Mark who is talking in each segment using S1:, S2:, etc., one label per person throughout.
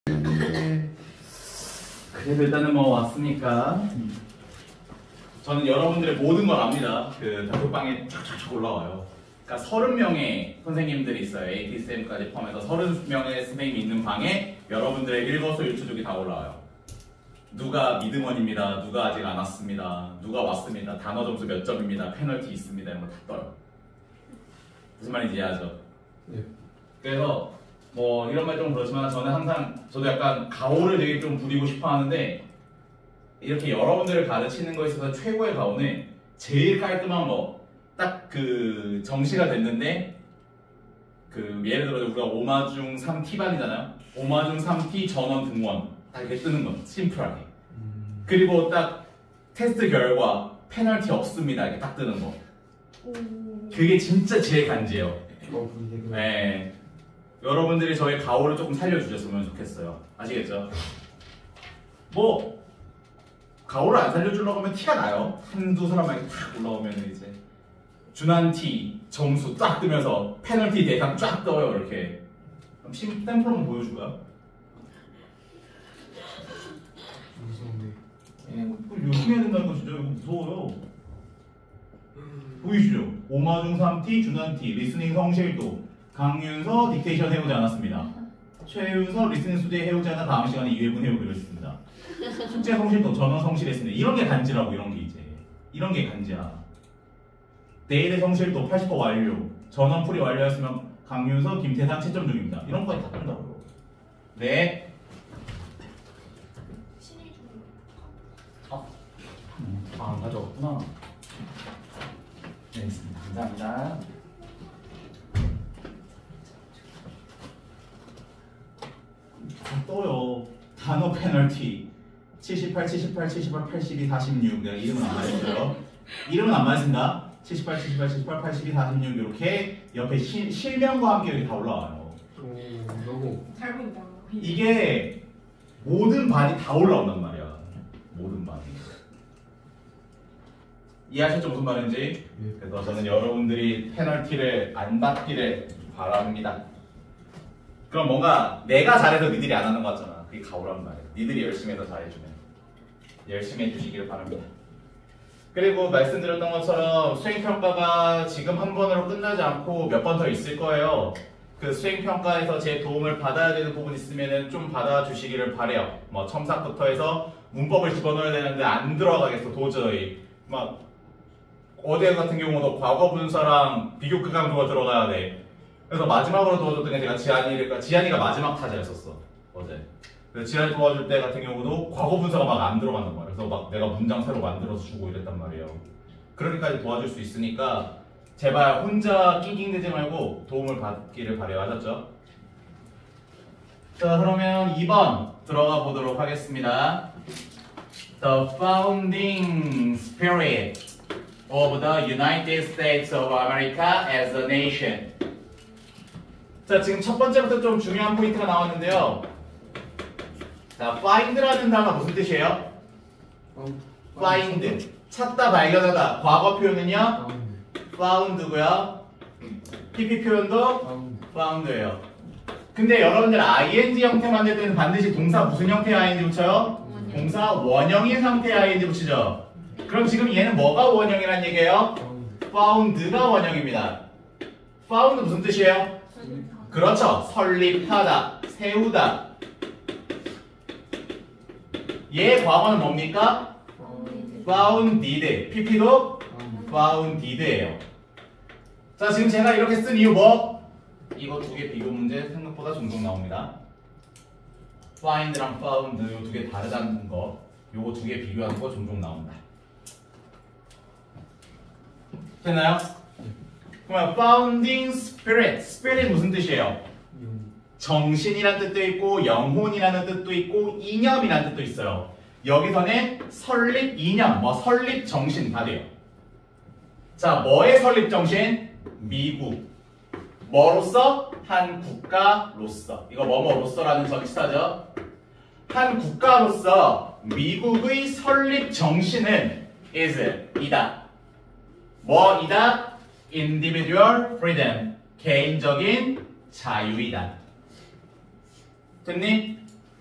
S1: 그래도 일단은 뭐 왔으니까 저는 여러분들의 모든 걸 압니다. 그 단톡방에 쫙쫙쫙 올라와요. 그러니까 30명의 선생님들이 있어요. ATSM까지 포함해서 30명의 선생님이 있는 방에 여러분들의 일거수일투족이 다 올라와요. 누가 미드먼입니다. 누가 아직 안 왔습니다. 누가 왔습니다. 단어 점수 몇 점입니다. 페널티 있습니다. 이런 거 다 떠요. 무슨 말인지 이해하죠?
S2: 네.
S1: 그래서 뭐 이런 말 좀 그렇지만 저는 항상 저도 약간 가오를 되게 좀 부리고 싶어 하는데 이렇게 여러분들을 가르치는 거에 있어서 최고의 가오는 제일 깔끔한 거 딱 그 정시가 됐는데 그 예를 들어 우리가 오마중 3T 반이잖아요. 오마중 3T 전원 등원 딱 이렇게 뜨는 거 심플하게 그리고 딱 테스트 결과 페널티 없습니다 이렇게 딱 뜨는 거 그게 진짜 제일 간지예요. 네. 여러분들이 저의 가오를 조금 살려주셨으면 좋겠어요. 아시겠죠? 뭐 가오를 안 살려주려고 하면 티가 나요. 한두 사람만 탁 올라오면 이제 준한 티 점수 딱 뜨면서 페널티 대상 쫙 떠요. 이렇게 그럼 샘플 한번 보여줄까요? 이거 열심히 해야 된다는 거 진짜 이거 무서워요. 보이시죠? 오마중 3T, 준한 T, 리스닝 성실도 강윤서 딕테이션 해오지 않았습니다. 최윤서 리스닝 수제 해오지 않아 다음 시간에 2회분 해오기로 했습니다. 숙제 성실도 전원 성실했습니다. 이런 게 간지라고 이런 게 이제 이런 게 간지야. 내일의 성실도 80% 완료. 전원 풀이 완료했으면 강윤서 김태상 채점 중입니다. 이런 거에 다 뜬다고요. 네. 안 가져왔구나. 네, 알겠습니다. 감사합니다. 떠요. 단어 페널티 78, 78, 78, 82, 46 내가 이름은 안 말했어요. 이름은 안 말했습니다. 78, 78, 78, 82, 46 이렇게 옆에 실명과 함께 여기 다 올라와요.
S2: 너무
S3: 잘 보인다.
S1: 이게 모든 반이 다 올라온단 말이야. 모든 반이. 이해하셨죠? 무슨 말인지? 그래서 저는 여러분들이 페널티를 안 받기를 바랍니다. 그럼 뭔가 내가 잘해서 니들이 안 하는 거 같잖아. 그게 가오란 말이야. 니들이 열심히 해서 잘해주면 열심히 해주시기를 바랍니다. 그리고 말씀드렸던 것처럼 수행평가가 지금 한 번으로 끝나지 않고 몇 번 더 있을 거예요. 그 수행평가에서 제 도움을 받아야 되는 부분 있으면 좀 받아주시기를 바래요. 뭐 첨삭부터 해서 문법을 집어넣어야 되는데 안 들어가겠어 도저히. 막 어제 같은 경우도 과거 분사랑 비교급 강조가 들어가야 돼. 그래서 마지막으로 도와줬던 게 제가 지한이가 마지막 타자였었어 어제. 그래서 지한이 도와줄 때 같은 경우도 과거 분사가 막 안 들어간단 말이야. 그래서 막 내가 문장 새로 만들어서 주고 이랬단 말이에요. 그러니까 도와줄 수 있으니까 제발 혼자 낑낑대지 말고 도움을 받기를 바래요. 아셨죠? 자 그러면 2번 들어가 보도록 하겠습니다. The founding spirit of the United States of America as a nation. 자, 지금 첫 번째부터 좀 중요한 포인트가 나왔는데요. 자, find라는 단어 무슨 뜻이에요? find. 찾다, 발견하다. 과거 표현은요? found고요. PP 표현도 found예요. 근데 여러분들 ing 형태 만들 때는 반드시 동사 무슨 형태의 ing 붙여요? 동사 원형인 상태의 ing 붙이죠. 그럼 지금 얘는 뭐가 원형이란 얘기예요? found가 원형입니다. found 무슨 뜻이에요? 그렇죠. 설립하다, 세우다. 얘 과거는 뭡니까? founded. PP도 founded예요. 자, 지금 제가 이렇게 쓴 이유 뭐? 이거 두 개 비교 문제 생각보다 종종 나옵니다. find랑 found 요 두 개 다르다는 거. 요거 두 개 비교하는 거 종종 나옵니다. 됐나요? 그러면 founding spirit, spirit 무슨 뜻이에요? 정신이란 뜻도 있고 영혼이라는 뜻도 있고 이념이라는 뜻도 있어요. 여기서는 설립 이념, 뭐 설립 정신 다 돼요. 자, 뭐의 설립 정신? 미국. 뭐로서? 한 국가로서. 이거 뭐뭐로서라는 전치사죠. 한 국가로서 미국의 설립 정신은 is 이다. 뭐이다? individual freedom, 개인적인 자유이다. 됐니?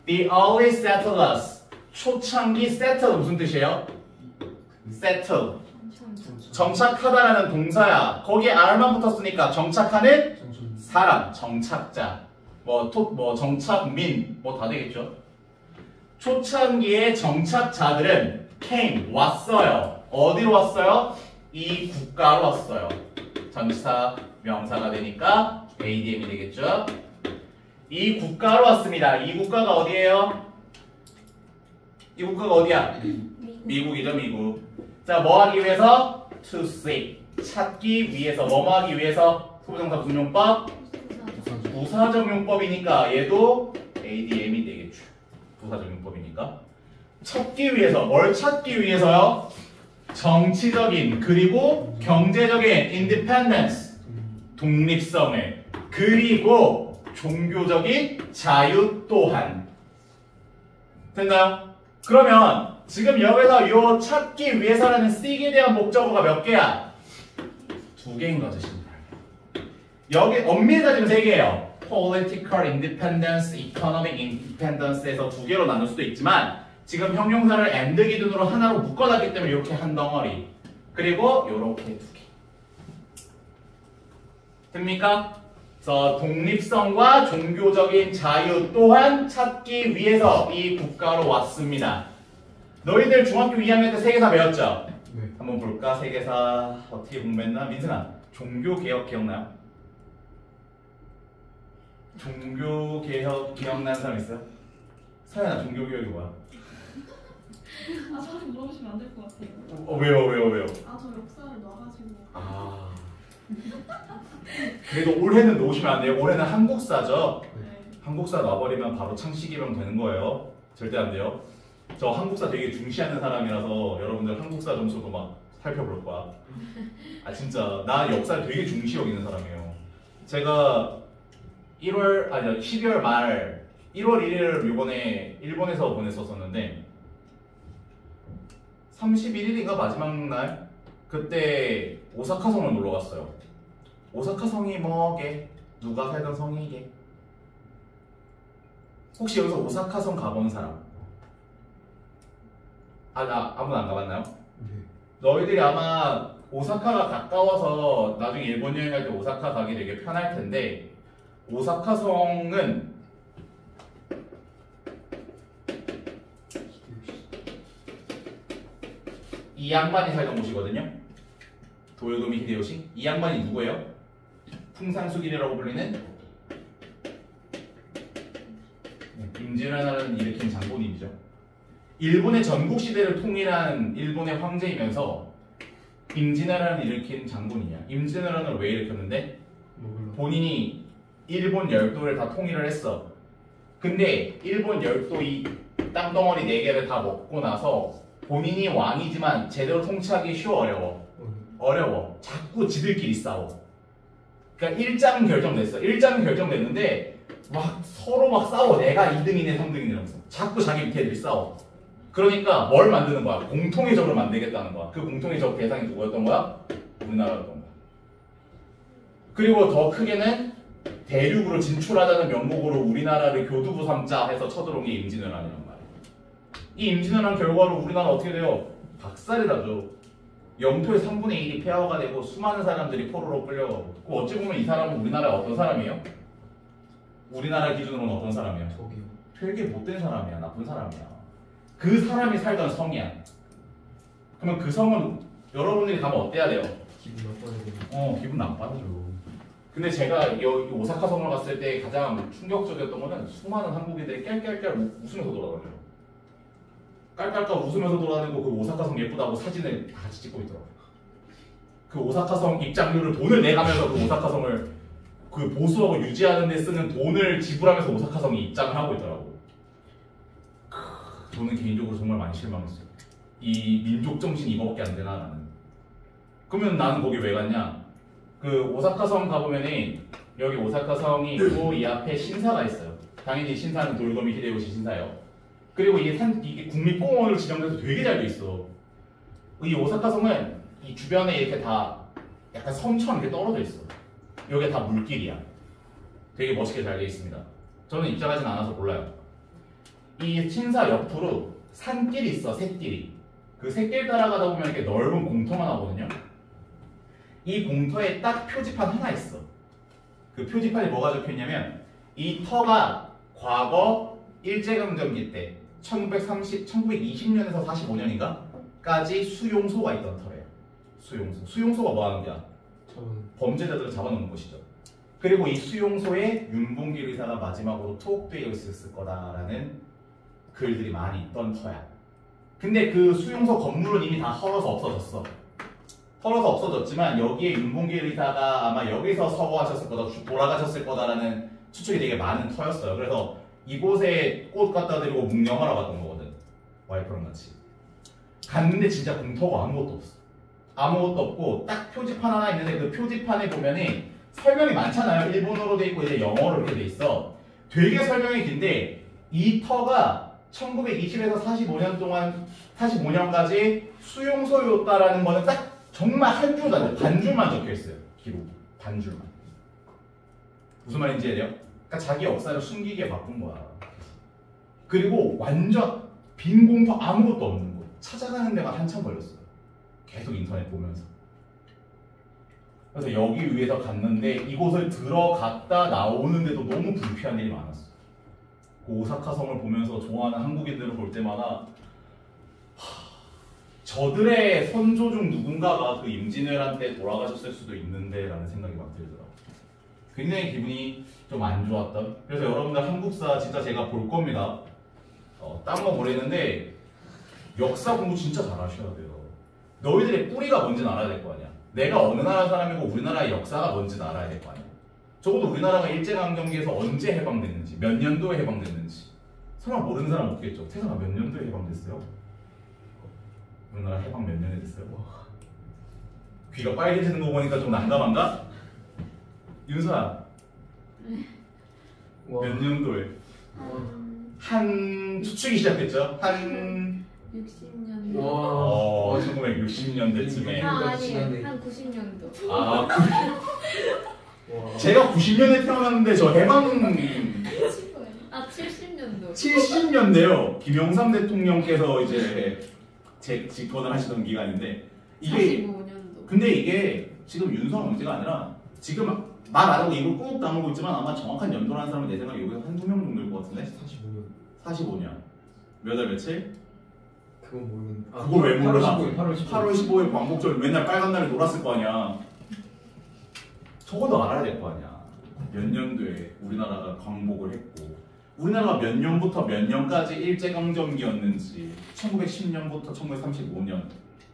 S1: The early settlers. 초창기 settle 무슨 뜻이에요? settle. 정착하다라는 동사야. 거기에 R만 붙었으니까 정착하는 사람, 정착자. 뭐 정착민 뭐 다 되겠죠. 초창기의 정착자들은 came 왔어요. 어디로 왔어요? 이 국가로 왔어요. 전치사 명사가 되니까 ADM이 되겠죠. 이 국가로 왔습니다. 이 국가가 어디예요? 이 국가가 어디야? 미국이죠, 미국. 자, 뭐 하기 위해서? To seek. 찾기 위해서. 뭐 하기 위해서? 소부정사 무슨 용법? 부사적 용법이니까 얘도 ADM이 되겠죠. 부사적 용법이니까. 찾기 위해서. 뭘 찾기 위해서요? 정치적인 그리고 경제적인 independence. 독립성을. 그리고 종교적인 자유 또한. 됐나요? 그러면 지금 여기서 요 찾기 위해서라는 seek에 대한 목적어가 몇 개야? 2개인 거죠, 신발. 여기 엄밀히 따지면 3개예요. Political independence, economic independence에서 2개로 나눌 수도 있지만 지금 형용사를 and 기준으로 하나로 묶어놨기 때문에 이렇게 한 덩어리. 그리고 요렇게 2개. 됩니까? 그래서 독립성과 종교적인 자유 또한 찾기 위해서 이 국가로 왔습니다. 너희들 중학교 2학년 때 세계사 배웠죠?
S2: 네.
S1: 한번 볼까? 세계사 어떻게 공부했나? 민승아, 종교개혁 기억나요? 종교개혁 기억나는 사람 있어요? 서연아, 종교개혁이 뭐야?
S3: 아, 저한테 물어보시면 안 될 것 같아요.
S1: 왜요?
S3: 아, 저 역사를 놔가지고.
S1: 아. 그래도 올해는 놓으시면 안 돼요. 올해는 한국사죠?
S3: 네.
S1: 한국사 놔버리면 바로 창식이병 되는 거예요. 절대 안 돼요. 저 한국사 되게 중시하는 사람이라서 여러분들 한국사 점수도 막 살펴볼 거야. 아 진짜 나 역사를 되게 중시 여기는 사람이에요. 제가 12월 말 1월 1일 이번에 일본에서 보냈었었는데 31일인가 마지막 날 그때 오사카 성을 놀러 갔어요. 오사카 성이 뭐게? 누가 살던 성이게? 혹시 여기서 오사카 성 가본 사람? 나 아무도 안 가봤나요?
S2: 네.
S1: 너희들이 아마 오사카가 가까워서 나중에 일본 여행할 때 오사카 가기 되게 편할 텐데 오사카 성은 이 양반이 살던 곳이거든요. 도요토미 히데요시. 이 양반이 누구예요? 풍산수길이라고 불리는 임진왜란을 일으킨 장본인이죠. 일본의 전국시대를 통일한 일본의 황제이면서 임진왜란을 일으킨 장본인이야. 임진왜란을 왜 일으켰는데? 본인이 일본 열도를 다 통일을 했어. 근데 일본 열도 이 땅덩어리 4개를 다 먹고 나서 본인이 왕이지만 제대로 통치하기 어려워. 자꾸 지들끼리 싸워. 그러니까 일장은 결정됐어. 일장은 결정됐는데 막 서로 막 싸워. 내가 2등이네 3등이네 이러면서 자꾸 자기 밑에 애들이 싸워. 그러니까 뭘 만드는 거야? 공통의 적을 만들겠다는 거야. 그 공통의 적 대상이 누구였던 거야? 우리나라였던 거야. 그리고 더 크게는 대륙으로 진출하자는 명목으로 우리나라를 교두부 삼자 해서 쳐들어온 게 임진왜란이란 말이야. 이 임진왜란 결과로 우리나라 어떻게 돼요? 박살이 나죠. 영토의 3분의 1이 폐허가 되고 수많은 사람들이 포로로 끌려가고. 어찌 보면 이 사람은 우리나라의 어떤 사람이에요? 우리나라 기준으로는 어떤 사람이야?
S2: 저기요.
S1: 되게 못된 사람이야. 나쁜 사람이야. 그 사람이 살던 성이야. 그러면 그 성은 여러분들이 가면 어때야 돼요?
S2: 기분 나빠요.
S1: 기분 나빠요. 근데 제가 여기 오사카 성을 갔을 때 가장 충격적이었던 거는 수많은 한국인들이 깔깔깔 웃으면서 돌아다녀요. 깔깔깔 웃으면서 돌아다니고 그 오사카 성 예쁘다고 사진을 다 같이 찍고 있더라고요. 그 오사카 성 입장료를 돈을 내가면서 그 오사카 성을 그 보수하고 유지하는 데 쓰는 돈을 지불하면서 오사카 성이 입장을 하고 있더라고요. 저는 개인적으로 정말 많이 실망했어요. 이 민족 정신이 이거밖에 안 되나 나는. 그러면 나는 거기 왜 갔냐? 그 오사카 성 가보면은 여기 오사카 성이 있고 이 앞에 신사가 있어요. 당연히 신사는 도요토미 히데요시 신사예요. 그리고 이게 국립공원으로 지정돼서 되게 잘 돼 있어. 이 오사카 성은 이 주변에 이렇게 다 약간 섬처럼 이렇게 떨어져 있어. 여기가 다 물길이야. 되게 멋있게 잘 돼 있습니다. 저는 입장하진 않아서 몰라요. 이 신사 옆으로 산길이 있어. 샛길이. 그 샛길 따라가다 보면 이렇게 넓은 공터가 나오거든요. 이 공터에 딱 표지판 하나 있어. 그 표지판에 뭐가 적혀있냐면 이 터가 과거 일제강점기 때 1920년에서 45년인가? 까지 수용소가 있던 터래요. 수용소가 뭐 하는 거야? 범죄자들을 잡아놓는 곳이죠. 그리고 이 수용소에 윤봉길 의사가 마지막으로 투옥되어 있었을 거다라는 글들이 많이 있던 터야. 근데 그 수용소 건물은 이미 다 헐어서 없어졌어. 헐어서 없어졌지만 여기에 윤봉길 의사가 아마 여기서 서거하셨을 거다, 돌아가셨을 거다라는 추측이 되게 많은 터였어요. 그래서 이곳에 꽃 갖다 드리고 묵념하러 갔던 거거든. 와이프랑 같이. 갔는데 진짜 공터가 아무것도 없어. 아무것도 없고 딱 표지판 하나 있는데 그 표지판에 보면은 설명이 많잖아요. 일본어로 돼 있고 이제 영어로 이렇게 돼 있어. 되게 설명이 긴데 이 터가 1920에서 45년 동안 45년까지 수용소였다라는 거는 딱 정말 한 줄도 안 돼. 반줄만 적혀 있어요. 기록. 반줄만. 무슨 말인지 이해돼요? 그러니까 자기 역사를 숨기게 바꾼 거야. 그리고 완전 빈 공터 아무것도 없는 곳. 찾아가는 데만 한참 걸렸어요. 계속 인터넷 보면서. 그래서 여기 위에서 갔는데 이곳을 들어갔다 나오는데도 너무 불쾌한 일이 많았어. 그 오사카 성을 보면서 좋아하는 한국인들을 볼 때마다 저들의 선조 중 누군가가 그 임진왜란 돌아가셨을 수도 있는데 라는 생각이 막 들더라고요. 굉장히 기분이 좀 안 좋았던. 그래서 여러분들 한국사 진짜 제가 볼 겁니다. 딴 거 모르겠는데 역사 공부 진짜 잘 하셔야 돼요. 너희들의 뿌리가 뭔지는 알아야 될 거 아니야. 내가 어느 나라 사람이고 우리나라의 역사가 뭔지는 알아야 될 거 아니야. 적어도 우리나라가 일제강점기에서 언제 해방됐는지, 몇 년도에 해방됐는지 설마 모르는 사람 없겠죠. 태상아 몇 년도에 해방됐어요? 우리나라 해방 몇 년에 됐어요? 귀가 빨개지는 거 보니까 좀 난감한가? 윤서야 몇 년도에? 한 추측이 시작됐죠? 한
S4: 60년도.
S1: 1960년대쯤에.
S4: 아니, 한 90년도.
S1: 아, 제가 90년에 태어났는데 저 해방
S4: 70년도.
S1: 70년대요. 김영삼 대통령께서 이제 집권을 하시던 기간인데 이게
S4: 45년도.
S1: 근데 이게 지금 윤석 문제가 아니라 지금 말 안 하고 입을 꾹 다물고 있지만 아마 정확한 연도라는 사람은 내 생각에 여기서 한두 명 정도일 것 같은데 45년 몇 월 며칠?
S2: 그건 모르겠는데.
S1: 그걸 왜 몰라?
S2: 8월
S1: 15일 광복절 맨날 빨간 날에 놀았을 거 아니야. 적어도 알아야 될 거 아니야. 몇 년도에 우리나라가 광복을 했고 우리나라가 몇 년부터 몇 년까지 일제강점기였는지 1910년부터 1935년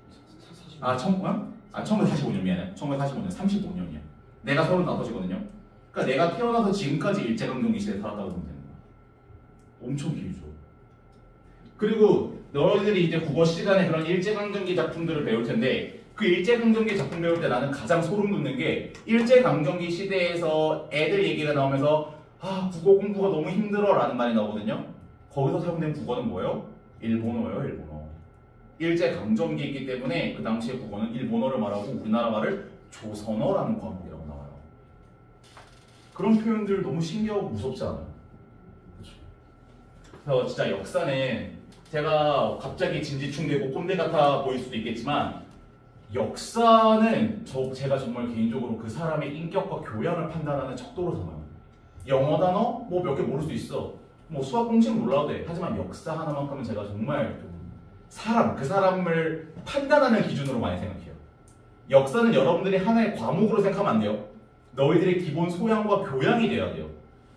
S1: 1945년 미안해. 1945년 35년이야. 내가 35이거든요. 그러니까 내가 태어나서 지금까지 일제강점기 시대에 살았다고 보면 되는 거야. 엄청 길죠. 그리고 너희들이 이제 국어 시간에 그런 일제강점기 작품들을 배울 텐데 그 일제강점기 작품 배울 때 나는 가장 소름 돋는 게 일제강점기 시대에서 애들 얘기가 나오면서 아 국어 공부가 너무 힘들어 라는 말이 나오거든요. 거기서 사용된 국어는 뭐예요? 일본어예요. 일본어. 일제강점기이기 때문에 그 당시의 국어는 일본어를 말하고 우리나라 말을 조선어라는 과목이라고 나와요. 그런 표현들 너무 신기하고 무섭지 않아요? 그렇죠? 그래서 진짜 역사는 제가 갑자기 진지충되고 꼰대 같아 보일 수도 있겠지만 역사는 제가 정말 개인적으로 그 사람의 인격과 교양을 판단하는 척도로 삼아요. 영어 단어 뭐 몇 개 모를 수 있어. 뭐 수학 공식 몰라도 돼. 하지만 역사 하나만큼은 제가 정말 그 사람을 판단하는 기준으로 많이 생각해요. 역사는 여러분들이 하나의 과목으로 생각하면 안 돼요. 너희들의 기본 소양과 교양이 돼야 돼요.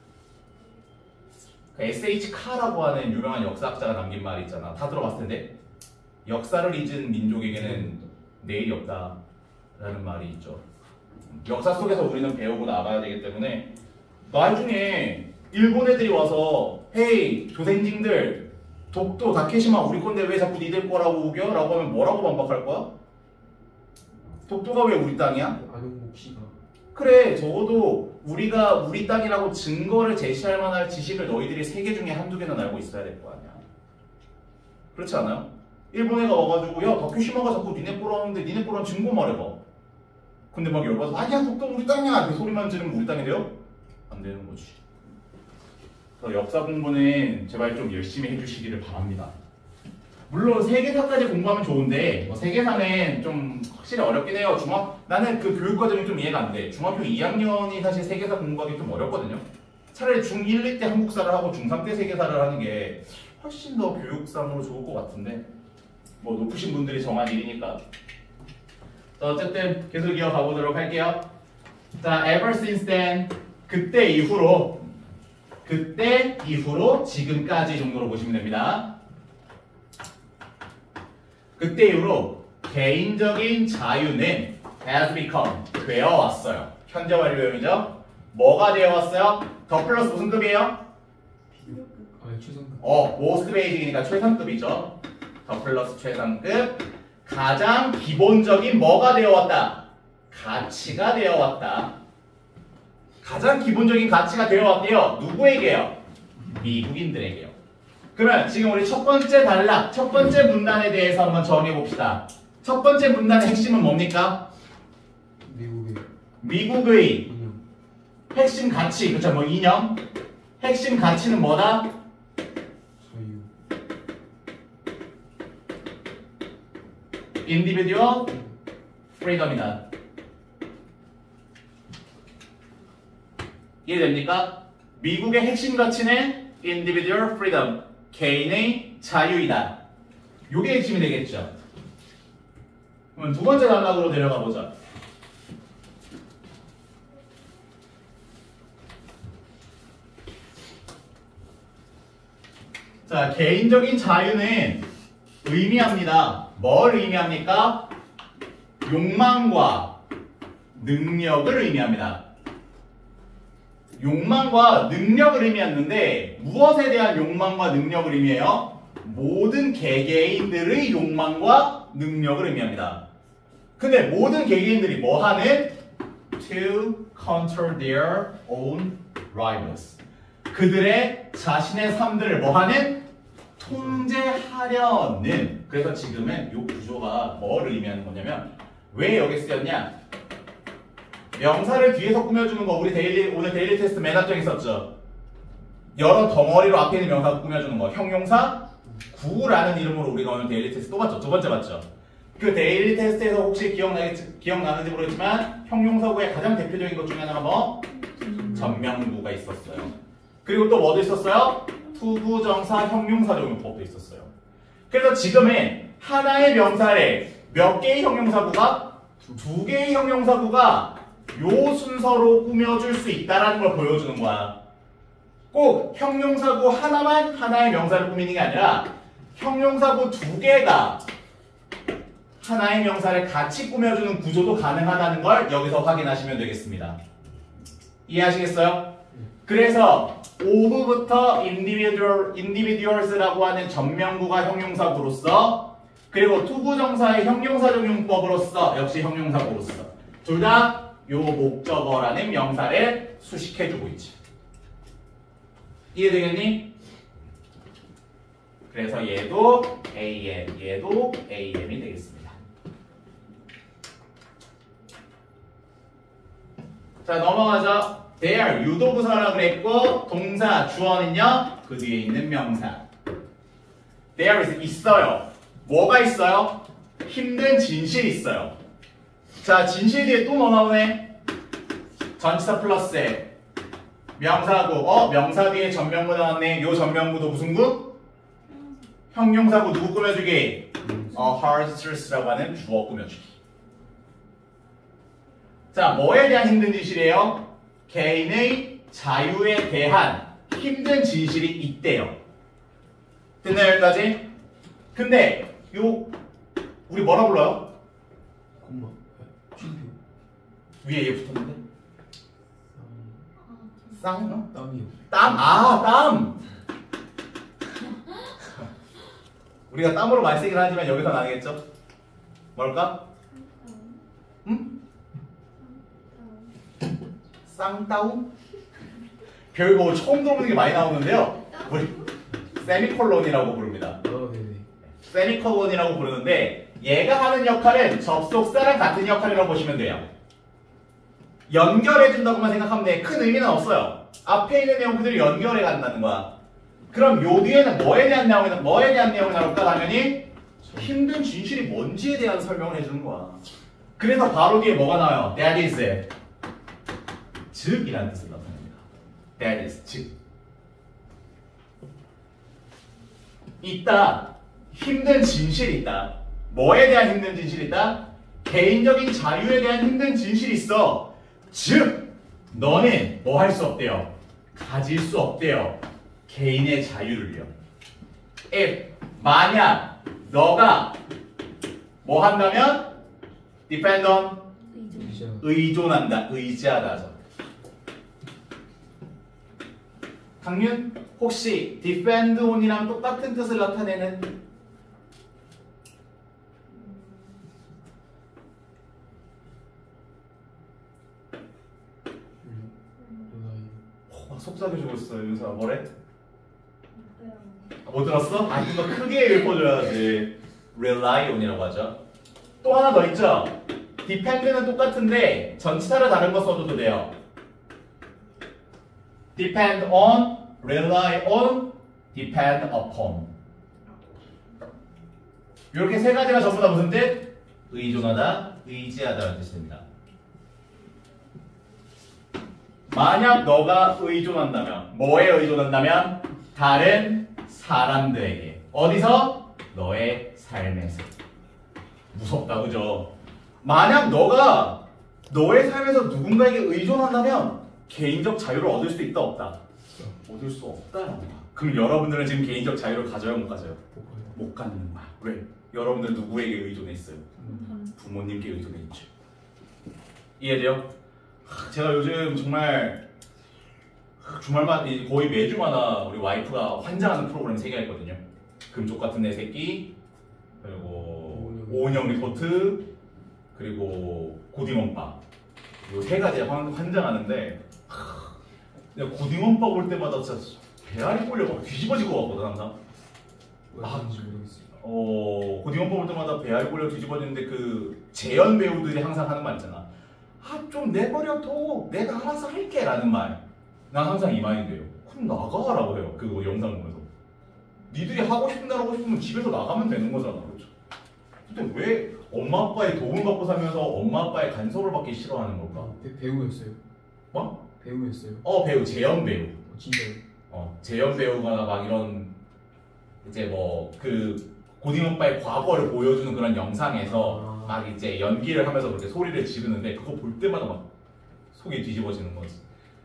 S1: S.H. 카라고 하는 유명한 역사학자가 남긴 말이 있잖아. 다 들어봤을 텐데 역사를 잊은 민족에게는 내일이 없다라는 말이 있죠. 역사 속에서 우리는 배우고 나가야 되기 때문에 나중에 일본 애들이 와서 헤이 조센징들 독도 다케시마 우리 건데 왜 자꾸 니들 거라고 우겨? 라고 하면 뭐라고 반박할 거야? 독도가 왜 우리 땅이야?
S2: 안용복 씨가
S1: 그래 적어도 우리가 우리 땅이라고 증거를 제시할 만한 지식을 너희들이 세 개 중에 한두 개는 알고 있어야 될 거 아니야. 그렇지 않아요? 일본 애가 와가지고 야 다케시마가 자꾸 니네 거라는데 니네 거란 증거 말해봐. 근데 막 열받아서 아니야 독도 우리 땅이야 그 소리만 지르면 우리 땅이 돼요? 안 되는 거지. 그래서 역사 공부는 제발 좀 열심히 해주시기를 바랍니다. 물론 세계사까지 공부하면 좋은데 뭐 세계사는 좀 확실히 어렵긴 해요. 나는 그 교육 과정이 좀 이해가 안 돼. 중학교 2학년이 사실 세계사 공부하기 좀 어렵거든요. 차라리 중1, 2때 한국사를 하고 중3 때 세계사를 하는 게 훨씬 더 교육상으로 좋을 것 같은데 뭐 높으신 분들이 정한 일이니까. 자, 어쨌든 계속 이어가 보도록 할게요. 자, ever since then, 그때 이후로 지금까지 정도로 보시면 됩니다. 그때 이후로 개인적인 자유는 has become 되어왔어요. 현재 완료형이죠. 뭐가 되어왔어요? 더 플러스 무슨 급이에요?
S2: 아, 최상급.
S1: most basic이니까 최상급이죠. 더 플러스 최상급. 가장 기본적인 뭐가 되어왔다? 가치가 되어왔다. 가장 기본적인 가치가 되어왔대요. 누구에게요? 미국인들에게요. 그러면 지금 우리 첫 번째 단락, 첫 번째 문단에 대해서 한번 정해 봅시다. 첫 번째 문단의 핵심은 뭡니까? 미국의
S2: 이념.
S1: 핵심 가치, 그렇죠? 뭐 이념? 핵심 가치는 뭐다?
S2: 자유.
S1: individual freedom이다. 이해됩니까? 미국의 핵심 가치는 individual freedom, 개인의 자유이다. 요게 핵심이 되겠죠. 그럼 두 번째 단락으로 내려가 보자. 자, 개인적인 자유는 의미합니다. 뭘 의미합니까? 욕망과 능력을 의미합니다. 욕망과 능력을 의미하는데 무엇에 대한 욕망과 능력을 의미해요? 모든 개개인들의 욕망과 능력을 의미합니다. 근데 모든 개개인들이 뭐 하는? To counter their own rivals. 그들의 자신의 삶들을 뭐 하는? 통제하려는. 그래서 지금은 이 구조가 뭘 의미하는 거냐면 왜 여기 쓰였냐? 명사를 뒤에서 꾸며주는 거 우리 오늘 데일리 테스트 맨 앞쪽에 있었죠. 여러 덩어리로 앞에 있는 명사 꾸며주는 거. 형용사 구라는 이름으로 우리가 오늘 데일리 테스트 또 봤죠. 두 번째 봤죠. 그 데일리 테스트에서 혹시 기억나는지 모르겠지만 형용사구의 가장 대표적인 것 중에 하나가 뭐? 전명구가 있었어요. 그리고 또 뭐도 있었어요? 투부정사 형용사적용법도 있었어요. 그래서 지금은 하나의 명사에 몇 개의 형용사구가? 두 개의 형용사구가 요 순서로 꾸며줄 수 있다는 걸 보여주는 거야. 꼭 형용사구 하나만 하나의 명사를 꾸미는 게 아니라 형용사구 두 개가 하나의 명사를 같이 꾸며주는 구조도 가능하다는 걸 여기서 확인하시면 되겠습니다. 이해하시겠어요? 그래서 of부터 individuals라고 하는 전명구가 형용사구로서 그리고 투부정사의 형용사적용법으로서 역시 형용사구로서 둘 다 요 목적어라는 명사를 수식해주고 있지. 이해되겠니? 그래서 얘도 AM, 얘도 AM이 되겠습니다. 자, 넘어가죠. there, 유도부사라고 그랬고 동사, 주어는요? 그 뒤에 있는 명사. there is 있어요. 뭐가 있어요? 힘든 진실이 있어요. 자, 진실 뒤에 또 뭐 나오네? 전치사 플러스에 명사구. 명사 뒤에 전명구 나왔네. 요 전명구도 무슨 구? 형용사구 누구 꾸며주기? hardstress라고 하는 주어 꾸며주기. 자, 뭐에 대한 힘든 진실이에요? 개인의 자유에 대한 힘든 진실이 있대요. 됐나요, 여기까지? 근데 요 우리 뭐라 불러요?
S2: 콤마. 쉼표.
S1: 위에 얘 붙었는데? 쌍?
S2: 땀이요.
S1: 땀? 아, 땀! 우리가 땀으로 많이 쓰긴 하지만 여기서 나겠죠? 뭘까? 응? 쌍따움? 별거 처음 들어보는 게 많이 나오는데요. 우리 세미콜론이라고 부릅니다.
S2: 네네.
S1: 세미콜론이라고 부르는데 얘가 하는 역할은 접속사랑 같은 역할이라고 보시면 돼요. 연결해준다고만 생각하면 돼. 큰 의미는 없어요. 앞에 있는 내용 그대로 연결해 간다는 거야. 그럼 요 뒤에는 뭐에 대한 내용이 나올까? 당연히 힘든 진실이 뭔지에 대한 설명을 해주는 거야. 그래서 바로 뒤에 뭐가 나와요? That is 즉이라는 뜻을 나타냅니다. That is 즉 있다. 힘든 진실이 있다. 뭐에 대한 힘든 진실이 있다? 개인적인 자유에 대한 힘든 진실이 있어. 즉 너는 뭐 할 수 없대요? 가질 수 없대요. 개인의 자유를요. if 만약 너가 뭐 한다면 depend on 의존한다, 의지하다죠. 강윤 혹시 depend on이랑 똑같은 뜻을 나타내는 속삭여주고 있어요. 윤서야 뭐래? 못 들었어? 아 이거 크게 읊어줘야지. rely on이라고 하죠. 또 하나 더 있죠? depend는 똑같은데 전치사를 다른 거 써줘도 돼요. depend on, rely on, depend upon. 이렇게 세 가지가 전부 다 무슨 뜻? 의존하다, 의지하다는 뜻입니다. 만약 너가 의존한다면, 뭐에 의존한다면? 다른 사람들에게. 어디서? 너의 삶에서. 무섭다, 그죠? 만약 너가 너의 삶에서 누군가에게 의존한다면 개인적 자유를 얻을 수 있다, 없다? 얻을 수 없다라는 거야. 그럼 여러분들은 지금 개인적 자유를 가져요, 못 가져요? 못 갖는 거야. 왜? 여러분들 누구에게 의존해 있어요? 부모님께 의존해 있죠. 이해돼요? 제가 요즘 정말 주말마다 거의 매주마다 우리 와이프가 환장하는 프로그램 3개가 있거든요. 금쪽 같은 내 새끼, 그리고 오은영 리포트, 그리고 고딩원빠. 요 3가지에 환장하는데 내가 고딩원빠 볼 때마다 진짜 배알이 꼴려고 뒤집어지고 왔거든 항상.
S2: 왜 그런지 모르겠어요.
S1: 고딩원빠 볼 때마다 배알이 꼴려 뒤집어지는데 그 재연 배우들이 항상 하는 말 있잖아. 좀 내버려둬. 내가 알아서 할게 라는 말. 난 항상 이 마인드예요. 그럼 나가라고 해요. 그거 영상 보면서. 니들이 하고 싶으면 집에서 나가면 되는 거잖아. 그렇죠? 근데 왜 엄마 아빠의 도움을 받고 살면서 엄마 아빠의 간섭을 받기 싫어하는 걸까?
S2: 배우였어요.
S1: 뭐?
S2: 배우였어요.
S1: 배우. 재연 배우.
S2: 진짜요?
S1: 재연 배우가 막 이런 이제 뭐 그 고딩오빠의 과거를 보여주는 그런 영상에서 막 이제 연기를 하면서 그렇게 소리를 지르는데 그거 볼 때마다 막 속이 뒤집어지는 거지.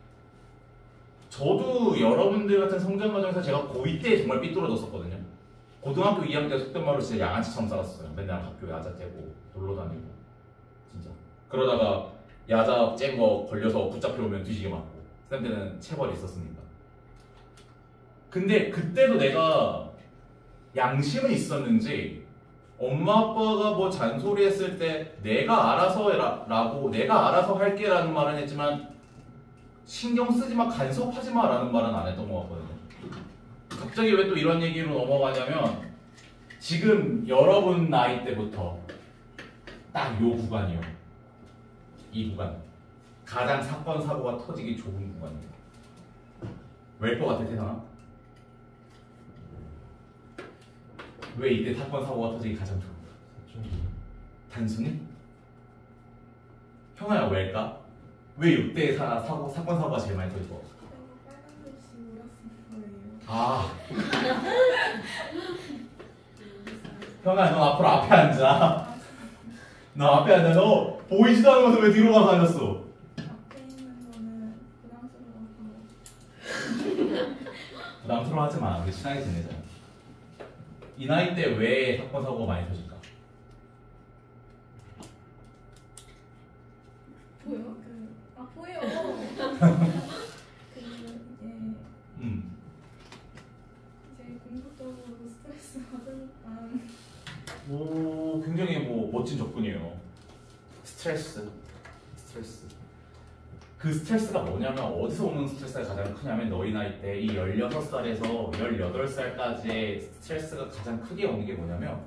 S1: 저도 여러분들 같은 성장 과정에서 제가 고2 때 정말 삐뚤어졌었거든요. 고등학교 2학년 때 속된 말로 진짜 양아치처럼 살았어요. 맨날 학교 야자 째고 놀러 다니고 진짜. 그러다가 야자 짠 거 걸려서 붙잡혀 오면 뒤지게 맞고 쌤 때는 체벌이 있었으니까. 근데 그때도 내가 양심은 있었는지 엄마 아빠가 뭐 잔소리했을 때 내가 알아서 라고 내가 알아서 할게 라는 말은 했지만 신경 쓰지 마, 간섭하지 마 라는 말은 안 했던 것 같거든요. 갑자기 왜 또 이런 얘기로 넘어가냐면 지금 여러분 나이 때부터 딱 요 구간이요. 이 구간 가장 사건 사고가 터지기 좋은 구간이에요. 왜일 것 같아 태상아? 왜 이때 사건 사고가 터지기 가장 좋을까? 단순히? 형아야 왜일까? 왜 이때 사건 사고가 제일 많이 터질 것 같아? 아 형아 너 앞으로 앞에 앉아. 너 앞에 앉아. 너 보이지도 않으면서 왜 뒤로 가서 앉았어?
S3: 앞에 있는 거는 부담스러워서.
S1: 부담스러워하지 마. 우리 친하게 지내자. 이 나이 때 왜 사건 사고가 많이 터질까?
S3: 보여? 보여. 이제 공부적으로 스트레스 받으니까.
S1: 오, 굉장히 뭐 멋진 접근이에요. 스트레스. 그 스트레스가 뭐냐면 어디서 오는 스트레스가 가장 크냐면 너희 나이 때 이 16살에서 18살까지의 스트레스가 가장 크게 오는 게 뭐냐면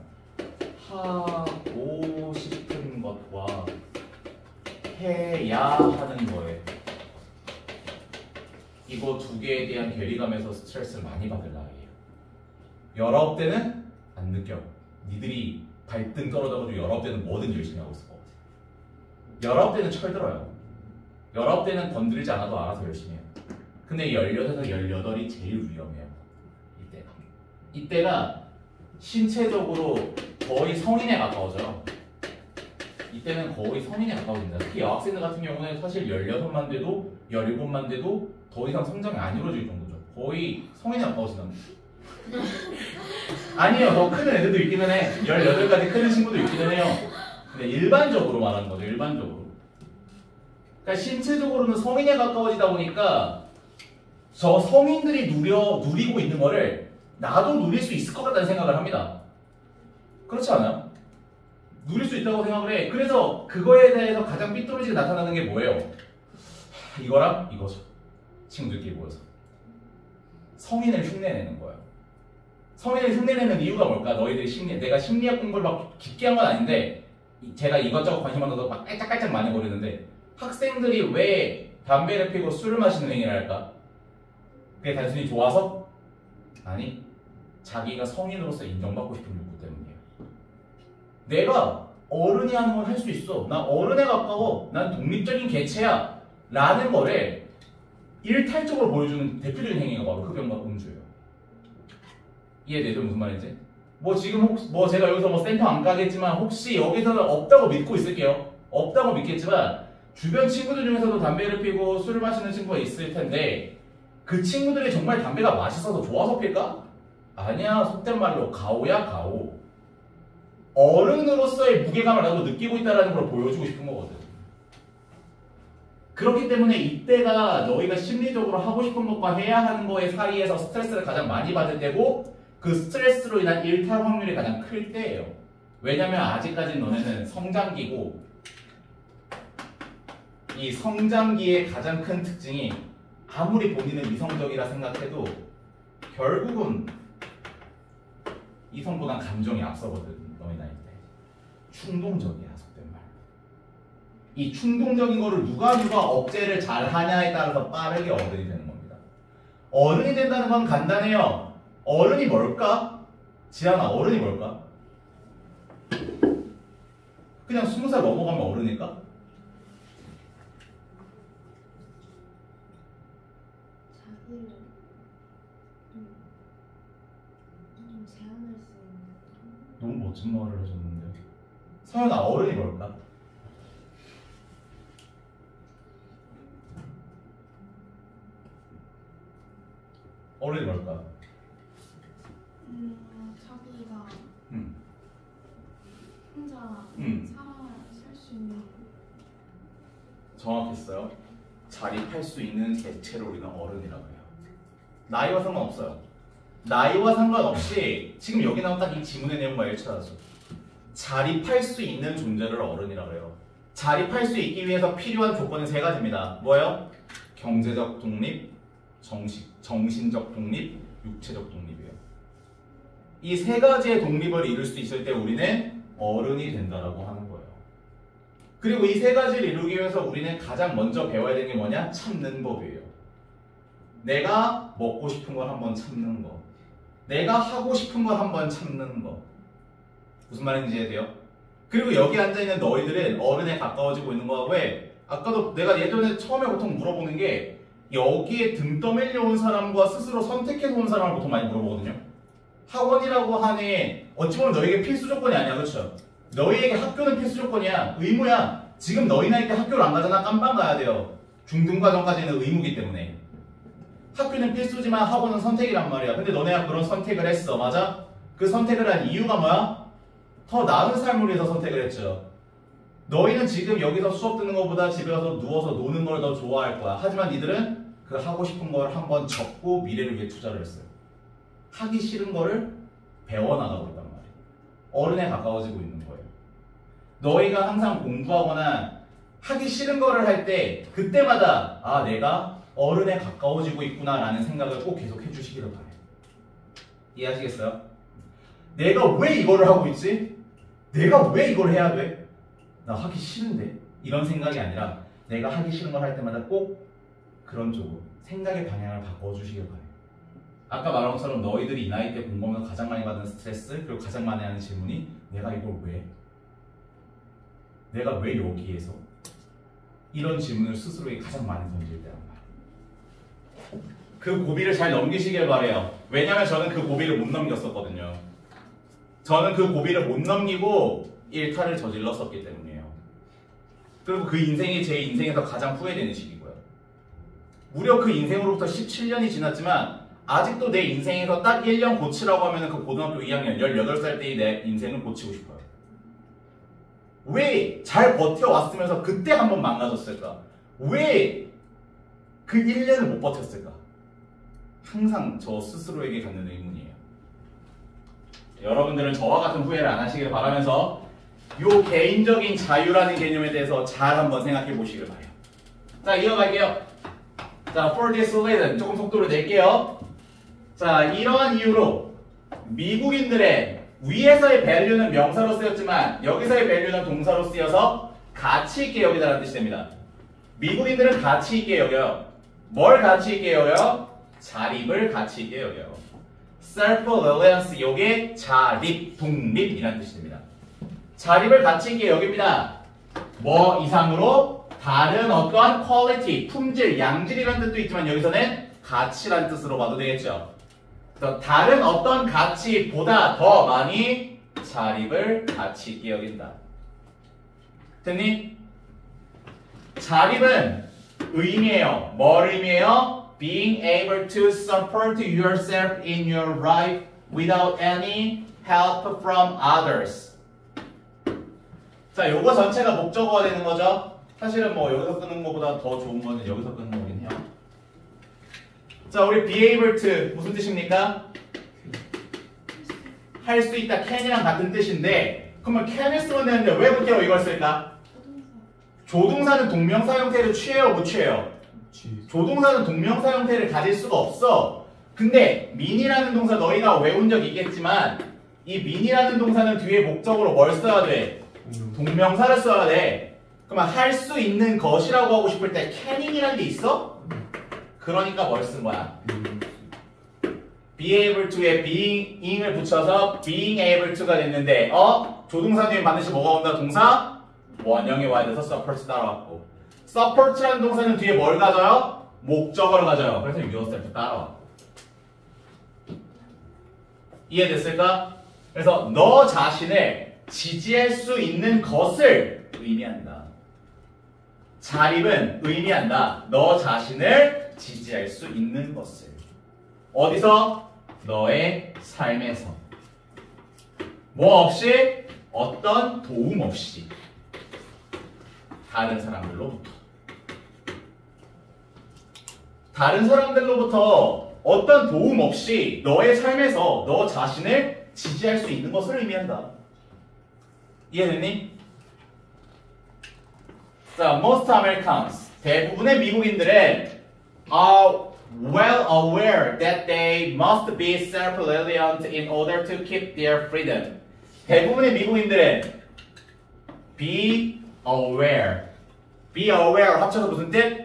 S1: 하고 싶은 것과 해야 하는 거에 이거 두 개에 대한 괴리감에서 스트레스를 많이 받을 나이에요. 19대는 안 느껴. 니들이 발등 떨어져가지고 19대는 뭐든 열심히 하고 있을 것 같아. 19대는 철들어요. 19대는 건드리지 않아도 알아서 열심히 해요. 근데 16에서 18이 제일 위험해요. 이때가 신체적으로 거의 성인에 가까워져요. 이때는 거의 성인에 가까워집니다. 특히 여학생들 같은 경우는 사실 16만 돼도 17만 돼도 더 이상 성장이 안 이루어질 정도죠. 거의 성인에 가까워진답니다. 아니에요. 더 크는 애들도 있기는 해. 18까지 크는 친구도 있기는 해요. 근데 일반적으로 말하는 거죠. 일반적으로. 그러니까 신체적으로는 성인에 가까워지다 보니까 저 성인들이 누리고 있는 거를 나도 누릴 수 있을 것 같다는 생각을 합니다. 그렇지 않아요? 누릴 수 있다고 생각을 해. 그래서 그거에 대해서 가장 삐뚤어지게 나타나는 게 뭐예요? 이거랑 이거죠. 친구들끼리 모여서 성인을 흉내내는 거예요. 성인을 흉내내는 이유가 뭘까? 너희들이 내가 심리학 공부를 막 깊게 한 건 아닌데 제가 이것저것 관심 많아서 막 깔짝깔짝 많이 거리는데 학생들이 왜 담배를 피우고 술을 마시는 행위를 할까? 그게 단순히 좋아서? 아니, 자기가 성인으로서 인정받고 싶은 욕구 때문이에요. 내가 어른이 하는 건 할 수 있어. 나 어른에 가까워. 난 독립적인 개체야. 라는 거를 일탈적으로 보여주는 대표적인 행위가 바로 흡연과 음주예요. 이해되죠? 무슨 말인지? 뭐 지금 뭐 제가 여기서 뭐 센터 안 가겠지만 혹시 여기서는 없다고 믿고 있을게요. 없다고 믿겠지만 주변 친구들 중에서도 담배를 피우고 술을 마시는 친구가 있을 텐데 그 친구들이 정말 담배가 맛있어서 좋아서 필까? 아니야. 속된 말로 가오야 가오. 어른으로서의 무게감을 나도 느끼고 있다는 걸 보여주고 싶은 거거든. 그렇기 때문에 이때가 너희가 심리적으로 하고 싶은 것과 해야 하는 거의 사이에서 스트레스를 가장 많이 받을 때고 그 스트레스로 인한 일탈 확률이 가장 클 때예요. 왜냐면 아직까지 너네는 성장기고 이 성장기의 가장 큰 특징이 아무리 본인은 이성적이라 생각해도 결국은 이성보단 감정이 앞서거든. 너희 나이 때. 충동적이야. 속된 말. 이 충동적인 거를 누가 억제를 잘 하냐에 따라서 빠르게 어른이 되는 겁니다. 어른이 된다는 건 간단해요. 어른이 뭘까? 지안아, 어른이 뭘까? 그냥 20살 넘어가면 어른일까?
S4: 자기를 좀 제한할 수 있는.
S1: 너무 멋진 말을 해줬는데. 서연아, 어른이 뭘까? 어른이 뭘까?
S3: 자기가
S1: 응.
S3: 혼자
S1: 응.
S3: 살 수 있는.
S1: 정확했어요. 자립할 수 있는 개체를 우리는 어른이라고 해요. 나이와 상관없어요. 나이와 상관없이 지금 여기 나온 딱 이 지문의 내용과 일치하죠. 자립할 수 있는 존재를 어른이라고 해요. 자립할 수 있기 위해서 필요한 조건은 세 가지입니다. 뭐예요? 경제적 독립, 정신적 독립, 육체적 독립이에요. 이 세 가지의 독립을 이룰 수 있을 때 우리는 어른이 된다라고 하는 거예요. 그리고 이 세 가지를 이루기 위해서 우리는 가장 먼저 배워야 되는 게 뭐냐? 참는 법이에요. 내가 먹고 싶은 걸 한번 참는 거. 내가 하고 싶은 걸 한번 참는 거. 무슨 말인지 이해돼요? 그리고 여기 앉아있는 너희들은 어른에 가까워지고 있는 거야. 왜? 아까도 내가 예전에 처음에 보통 물어보는 게 여기에 등 떠밀려 온 사람과 스스로 선택해서 온 사람을 보통 많이 물어보거든요. 학원이라고 하니 어찌 보면 너희에게 필수 조건이 아니야. 그렇죠? 너희에게 학교는 필수 조건이야. 의무야. 지금 너희 나이 때 학교를 안 가잖아. 깜빵 가야 돼요. 중등과정까지는 의무기 때문에. 학교는 필수지만 학원은 선택이란 말이야. 근데 너네가 그런 선택을 했어. 맞아? 그 선택을 한 이유가 뭐야? 더 나은 삶을 위해서 선택을 했죠. 너희는 지금 여기서 수업 듣는 것보다 집에 가서 누워서 노는 걸 더 좋아할 거야. 하지만 니들은 그 하고 싶은 걸 한번 접고 미래를 위해 투자를 했어요. 하기 싫은 거를 배워나가고 있단 말이에요. 어른에 가까워지고 있는 거예요. 너희가 항상 공부하거나 하기 싫은 거를 할 때 그때마다 아 내가 어른에 가까워지고 있구나 라는 생각을 꼭 계속 해주시기를 바래요. 이해하시겠어요? 내가 왜 이거를 하고 있지? 내가 왜 이걸 해야 돼? 나 하기 싫은데? 이런 생각이 아니라 내가 하기 싫은 걸 할 때마다 꼭 그런 쪽으로 생각의 방향을 바꿔주시길 바래요. 아까 말한 것처럼 너희들이 이 나이 때 공부하면서 가장 많이 받는 스트레스 그리고 가장 많이 하는 질문이 내가 이걸 왜? 내가 왜 여기에서? 이런 질문을 스스로에게 가장 많이 던질 때란 말이에요. 그 고비를 잘 넘기시길 바래요. 왜냐면 저는 그 고비를 못 넘겼었거든요. 저는 그 고비를 못 넘기고 일탈을 저질렀었기 때문이에요. 그리고 그 인생이 제 인생에서 가장 후회되는 시기고요. 무려 그 인생으로부터 17년이 지났지만 아직도 내 인생에서 딱 1년 고치라고 하면 그 고등학교 2학년 18살 때의 내 인생을 고치고 싶어요. 왜 잘 버텨왔으면서 그때 한번 망가졌을까? 왜 그 1년을 못 버텼을까? 항상 저 스스로에게 갖는 의문이에요. 여러분들은 저와 같은 후회를 안 하시길 바라면서 요 개인적인 자유라는 개념에 대해서 잘 한번 생각해 보시길 바래요. 자, 이어갈게요. 자, for this reason 조금 속도를 낼게요. 자, 이러한 이유로 미국인들의 위에서의 value는 명사로 쓰였지만 여기서의 value는 동사로 쓰여서 가치 있게 여기다라는 뜻이 됩니다. 미국인들은 가치 있게 여겨요. 뭘 가치 있게 여겨요? 자립을 가치 있게 여겨요. self-reliance, 요게 자립, 독립이라는 뜻이 됩니다. 자립을 가치 있게 여깁니다. 뭐 이상으로 다른 어떠한 quality, 품질, 양질이라는 뜻도 있지만 여기서는 가치라는 뜻으로 봐도 되겠죠. 그래서 다른 어떤 가치보다 더 많이 자립을 가치 있게 여긴다. 됐니? 자립은 의미예요. 뭘 의미해요? Being able to support yourself in your life without any help from others. 자, 요거 전체가 목적어가 되는 거죠. 사실은 뭐 여기서 끄는 것보다 더 좋은 거는 여기서 끄는 거긴 해요. 자, 우리 be able to 무슨 뜻입니까? 할 수 있다, can이랑 같은 뜻인데 그러면 can을 쓰면 되는데 왜 그때로 이걸 쓸까? 조동사는 동명사 형태를 취해요, 못 취해요? 조동사는 동명사 형태를 가질 수가 없어. 근데 mean이라는 동사 너희가 외운 적 있겠지만 이 mean이라는 동사는 뒤에 목적으로 뭘 써야 돼? 동명사를 써야 돼. 그러면 할 수 있는 것이라고 하고 싶을 때 can이라는 게 있어? 그러니까 뭘 쓴 거야? be able to에 being을 붙여서 being able to가 됐는데 조동사 뒤에 반드시 뭐가 온다? 동사? 원형이 와야 돼서 support 따라왔고 support라는 동사는 뒤에 뭘 가져요? 목적어를 가져요. 그래서 yourself 따라와. 이해됐을까? 그래서 너 자신을 지지할 수 있는 것을 의미한다. 자립은 의미한다. 너 자신을 지지할 수 있는 것을. 어디서? 너의 삶에서. 뭐 없이? 어떤 도움 없이. 다른 사람들로부터. 다른 사람들로부터 어떤 도움 없이 너의 삶에서 너 자신을 지지할 수 있는 것을 의미한다. 이해됐니? 자, most Americans, 대부분의 미국인들은 are well aware that they must be self-reliant in order to keep their freedom. 대부분의 미국인들은 be aware. be aware 합쳐서 무슨 뜻?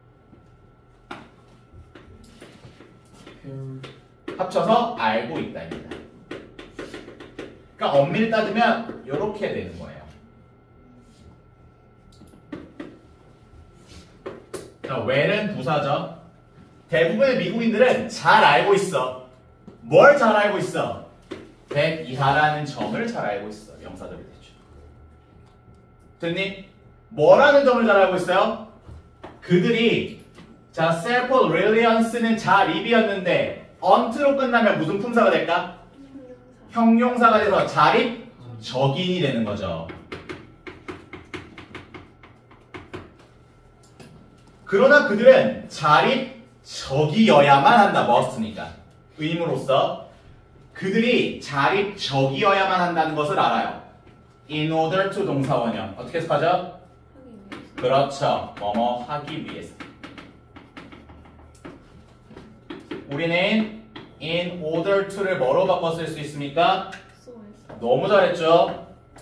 S1: 합쳐서 알고 있다입니다. 그러니까 엄밀히 따지면 이렇게 되는 거예요. 자, where는 부사죠. 대부분의 미국인들은 잘 알고 있어. 뭘 잘 알고 있어? 100 이하라는 점을 잘 알고 있어. 명사들이 되죠. 됐니? 뭐라는 점을 잘 알고 있어요? 그들이 자, self-reliance는 자립이었는데 onto로 끝나면 무슨 품사가 될까? 형용사가 돼서 자립 적인이 되는 거죠. 그러나 그들은 자립 적이어야만 한다. must니까. 의무로서 그들이 자립 적이어야만 한다는 것을 알아요. in order to 동사원형. 어떻게 해석하죠? 그렇죠. 뭐뭐 하기 위해서. 우리는 in order to를 뭐로 바꿔 쓸 수 있습니까? 너무 잘했죠?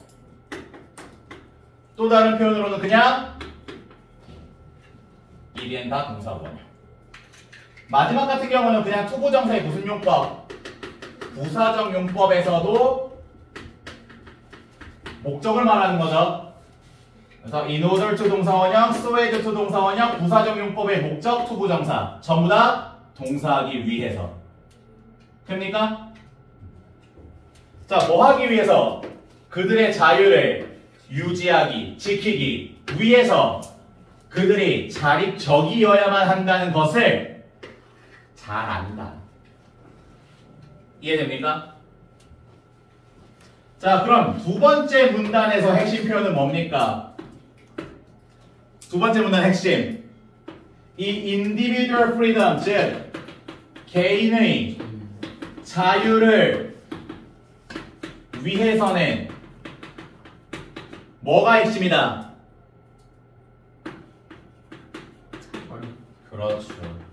S1: 또 다른 표현으로는 그냥 이는 다 동사원형. 마지막 같은 경우는 그냥 투부정사의 무슨 용법? 부사적 용법에서도 목적을 말하는 거죠. 그래서 in order to 동사원형, so as to 동사원형, 부사적 용법의 목적 투부정사 전부 다 동사하기 위해서. 됩니까? 자, 뭐 하기 위해서? 그들의 자유를 유지하기, 지키기 위해서 그들이 자립적이어야만 한다는 것을 잘 안다. 이해됩니까? 자, 그럼 두 번째 문단에서 핵심 표현은 뭡니까? 두 번째 문단 핵심. 이 individual freedom, 즉 개인의 자유를 위해서는 뭐가 핵심이다? 그렇죠.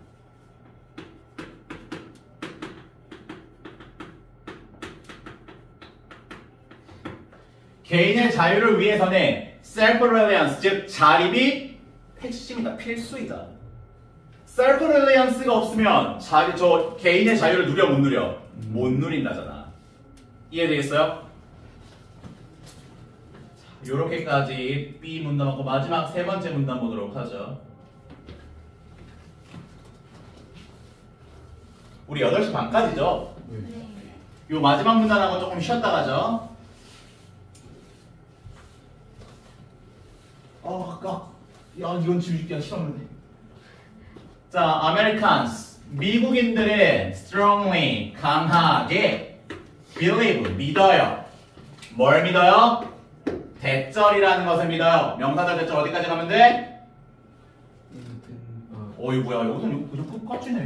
S1: 개인의 자유를 위해서는 self-reliance, 즉 자립이 핵심이다, 필수이다. self-reliance가 없으면 저 개인의 자유를 누려 못 누려? 못 누린다잖아. 이해되겠어요? 요렇게까지 B 문단하고 마지막 세 번째 문단 보도록 하죠. 우리 8시 반까지죠?
S2: 네.
S1: 요 마지막 문단하고 조금 쉬었다 가죠. 야, 이건 지우기가 싫었는데. 자, Americans, 미국인들은 strongly, 강하게 believe, 믿어요. 뭘 믿어요? 대절이라는 것을 믿어요. 명사절 대절 어디까지 가면 돼? 어이 뭐야, 여기서 그냥 끝까지네.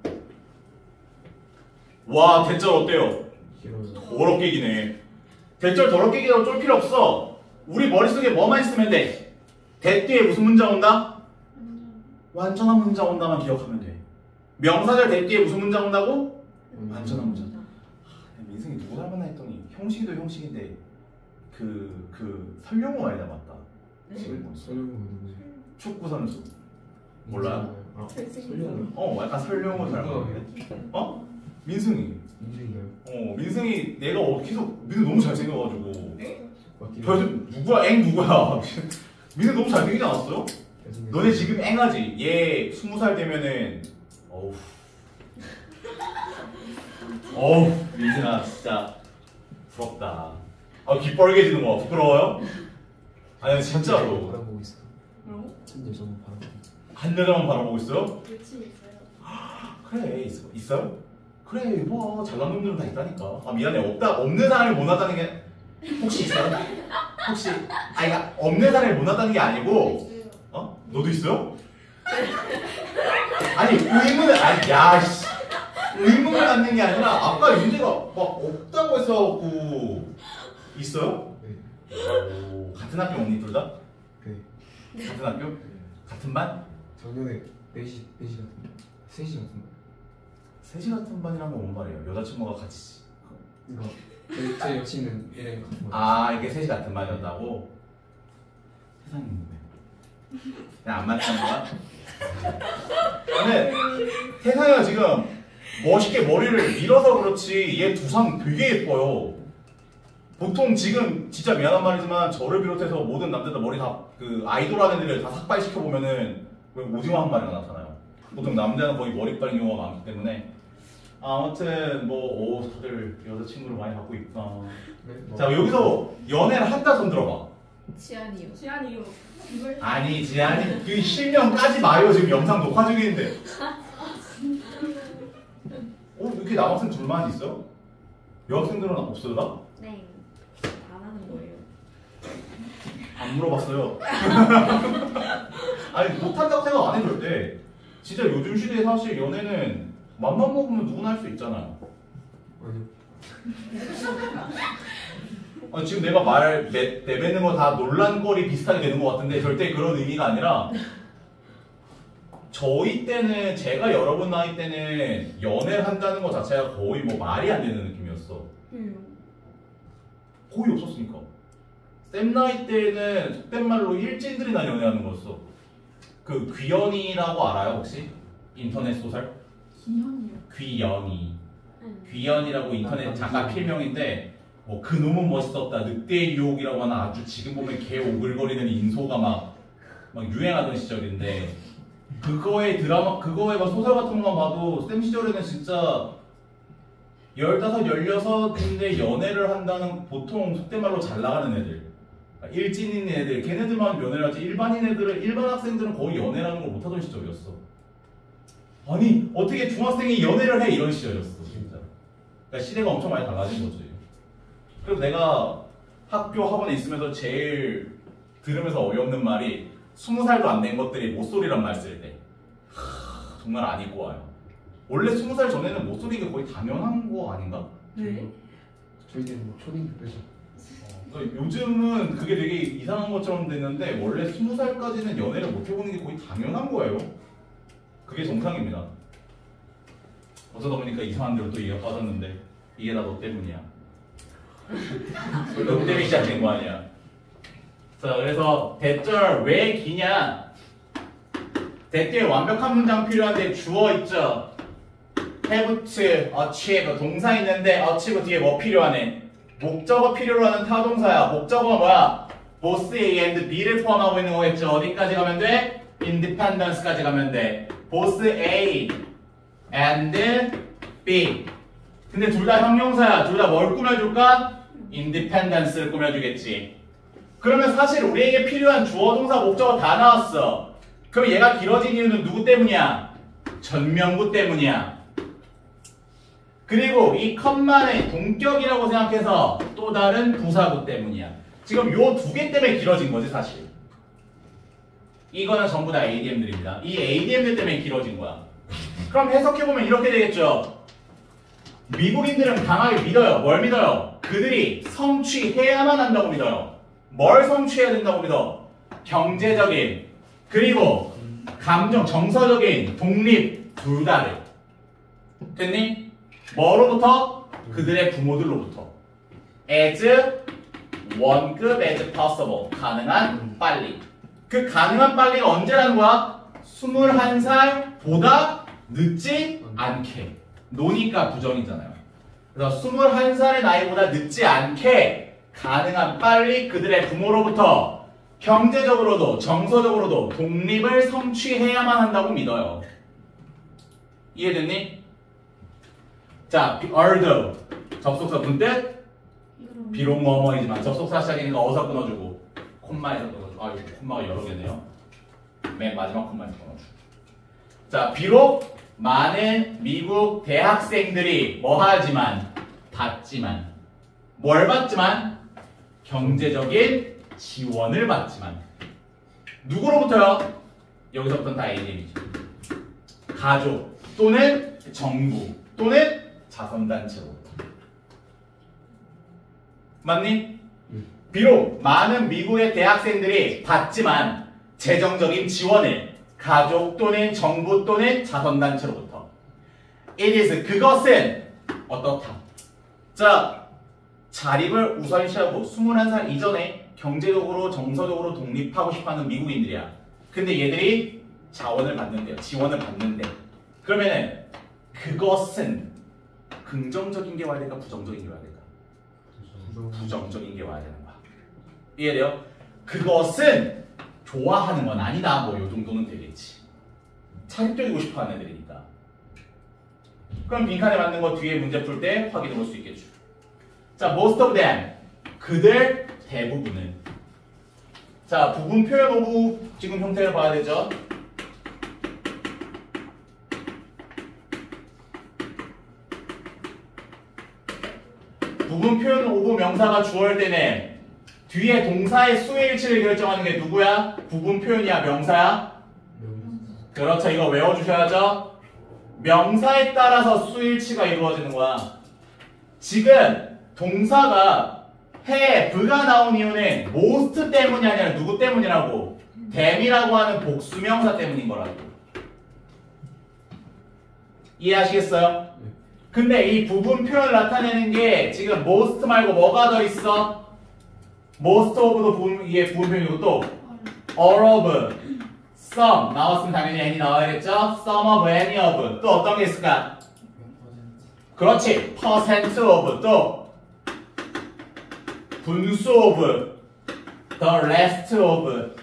S1: 와, 대절 어때요? 더럽게 기네. 대절 더럽게 기라고 쫄 필요 없어. 우리 머릿속에 뭐만 있으면 돼? 대 뒤에 무슨 문장 온다? 완전한 문장 온다만 기억하면 돼. 명사절 대 뒤에 무슨 문장 온다고? 완전한 문장. 민승이 누구 닮았나 했더니 형식이도 형식인데 그 설령호 많이 닮았다. 지금
S2: 설령호 누구지?
S1: 축구 선수. 몰라요?
S2: 설령호?
S1: 약간 설령호 닮았는데. 민승이.
S2: 민승이요?
S1: 민승이 내가 계속 민승 너무 잘생겨가지고. 누구야? 누구야? 민승 너무 잘생기지 않았어요? 너네 지금 앵하지? 얘 20살 되면은 민승아 진짜 부럽다. 귀 빨개지는 거 부끄러워요? 아니 진짜로.
S2: 바라보고 있어.
S3: 뭐라고?
S2: 한 여자만 바라보고.
S1: 한 여자만 바라보고 있어요?
S3: 며칠 있어요.
S1: 그래 있어요? 그래 뭐 잘난 놈들은 다 있다니까. 미안해 없는 사람이 못났다는 게 혹시 있어요? 혹시 그러니까 없는 사람이 못났다는 게 아니고 너도 있어요? 아니 의문을 갖는 게 아니라 아까 윤재가 막 없다고 해서 있어요?
S2: 네.
S1: 오, 같은 학교 언니 둘 다?
S2: 네.
S1: 같은 학교?
S2: 네.
S1: 같은 반?
S2: 작년에 4시 같은 반. 3시 같은 반.
S1: 3시 같은 반이라면 뭔 말이에요? 여자친구가 같이
S2: 그러니까 제 여친은 얘랑 같은 반.
S1: 이게 3시 같은 반이었다고? 세상에 있는데 그냥 안 맞는 거야? 근데 태상이가 지금 멋있게 머리를 밀어서 그렇지 얘 두상 되게 예뻐요. 보통 지금 진짜 미안한 말이지만 저를 비롯해서 모든 남자들 머리 다 아이돌 하는 애들 다 삭발시켜 보면은 오징어 한 마리가 나타나요. 보통 남자는 거의 머리빨인 경우가 많기 때문에 아무튼 다들 여자친구를 많이 갖고 있구나.
S2: 네?
S1: 자 여기서 연애를 한다 손 들어봐.
S4: 지안이요.
S3: 지안이요.
S1: 아니 지안이 그 실명 까지 마요. 지금 영상 녹화 중인데. 이렇게 남학생 둘만 있어? 여학생들은 없어요 다?
S4: 네. 안 하는 거예요.
S1: 안 물어봤어요. 아니 못한다고 생각 안 해 절대. 진짜 요즘 시대에 사실 연애는 맘만 먹으면 누구나 할 수 있잖아요.
S2: 아니요.
S1: 지금 내가 내뱉는 거 다 논란거리 비슷하게 되는 것 같은데 절대 그런 의미가 아니라 저희 때는 제가 여러분 나이 때는 연애를 한다는 것 자체가 거의 말이 안 되는 느낌이었어. 거의 없었으니까. 쌤 나이 때는 속된 말로 일진들이나 연애하는 거였어. 귀연이라고 알아요 혹시? 인터넷 소설?
S3: 기현이요.
S1: 귀연이. 귀연이라고 인터넷 작가 필명인데 뭐 그놈은 멋있었다. 늑대의 유혹이라고 하는 아주 지금 보면 개 오글거리는 인소가 막 유행하던 시절인데 그거의 드라마, 그거의 막 소설 같은 것만 봐도 쌤 시절에는 진짜 15, 16인데 연애를 한다는 보통 속된 말로 잘 나가는 애들, 일진인 애들, 걔네들만 연애를 하지 일반인 애들은, 일반 학생들은 거의 연애라는 걸 못하던 시절이었어. 아니 어떻게 중학생이 연애를 해, 이런 시절이었어 진짜. 그러니까 시대가 엄청 많이 달라진 거지. 그래서 내가 학교 학원에 있으면서 제일 들으면서 어이없는 말이 20살도 안 된 것들이 못소리란 말 쓸 때 정말 안 입고 와요. 원래 20살 전에는 못소리가 거의 당연한 거 아닌가?
S3: 네.
S2: 저희 때는 뭐 초딩 그래서
S1: 그러니까 요즘은 그게 되게 이상한 것처럼 됐는데 원래 20살까지는 연애를 못 해보는 게 거의 당연한 거예요. 그게 정상입니다. 어쩌다 보니까 이상한 데로 또 이해가 빠졌는데 이게 다 너 때문이야. 너 때문에 시작된 거 아니야. 자, 그래서 대절 왜 기냐? 대절 완벽한 문장 필요한데 주어 있죠? have to, achieve 동사 있는데 achieve 뒤에 뭐 필요하네? 목적어 필요로 하는 타동사야. 목적어가 뭐야? both A and B를 포함하고 있는 거겠죠. 어디까지 가면 돼? independence까지 가면 돼. both A and B. 근데 둘 다 형용사야. 둘 다 뭘 꾸며줄까? independence를 꾸며주겠지. 그러면 사실 우리에게 필요한 주어, 동사, 목적어 다 나왔어. 그럼 얘가 길어진 이유는 누구 때문이야? 전명구 때문이야. 그리고 이 컴만의 동격이라고 생각해서 또 다른 부사구 때문이야. 지금 요 두 개 때문에 길어진 거지 사실. 이거는 전부 다 ADM들입니다. 이 ADM들 때문에 길어진 거야. 그럼 해석해보면 이렇게 되겠죠. 미국인들은 강하게 믿어요. 뭘 믿어요? 그들이 성취해야만 한다고 믿어요. 뭘 성취해야 된다고 믿어? 경제적인 그리고 감정, 정서적인 독립 둘 다를. 됐니? 뭐로부터? 그들의 부모들로부터. as 원급 as possible. 가능한 빨리. 그 가능한 빨리가 언제라는 거야? 21살보다 늦지 않게. 노니까 부정이잖아요. 그래서 21살의 나이보다 늦지 않게 가능한 빨리 그들의 부모로부터 경제적으로도 정서적으로도 독립을 성취해야만 한다고 믿어요. 이해됐니? 자, although 접속사 문뜻 비록 뭐뭐이지만 접속사 시작이니까 어서 끊어주고 콤마에서 끊어주고. 아유 콤마가 여러 개네요. 맨 마지막 콤마에서 끊어주고. 자, 비록 많은 미국 대학생들이 뭐하지만 받지만 뭘 받지만 경제적인 지원을 받지만 누구로부터요? 여기서부터는 다 ADM이죠. 가족 또는 정부 또는 자선단체로부터. 맞니? 비록 많은 미국의 대학생들이 받지만 재정적인 지원을 가족 또는 정부 또는 자선단체로부터. It is 그것은 어떻다. 자, 자립을 우선시하고 21살 이전에 경제적으로 정서적으로 독립하고 싶어하는 미국인들이야. 근데 얘들이 자원을 받는데요. 지원을 받는데. 그러면은 그것은 긍정적인 게 와야 될까? 부정적인 게 와야 될까? 부정적인 게 와야 되는 거야. 이해돼요? 그것은 좋아하는 건 아니다. 뭐 요 정도는 되겠지. 차립적이고 싶어하는 애들이니까. 그럼 빈칸에 맞는 거 뒤에 문제 풀 때 확인해 볼 수 있겠죠. 자, most of them. 그들 대부분은. 자, 부분 표현 오브 지금 형태를 봐야 되죠. 부분 표현 오브 명사가 주어일 때는 뒤에 동사의 수의 일치를 결정하는 게 누구야? 부분 표현이야? 명사야? 그렇죠. 이거 외워주셔야죠. 명사에 따라서 수일치가 이루어지는 거야. 지금 동사가 have가 나온 이유는 most 때문이 아니라 누구 때문이라고? them이라고 하는 복수명사 때문인 거라고. 이해하시겠어요? 근데 이 부분 표현을 나타내는 게 지금 most 말고 뭐가 더 있어? most of도 부분, 이게 부분 표현이고 또 all of, some 나왔으면 당연히 any 나와야겠죠? some of any of 또 어떤 게 있을까? 그렇지 percent of 또 분수 of the rest of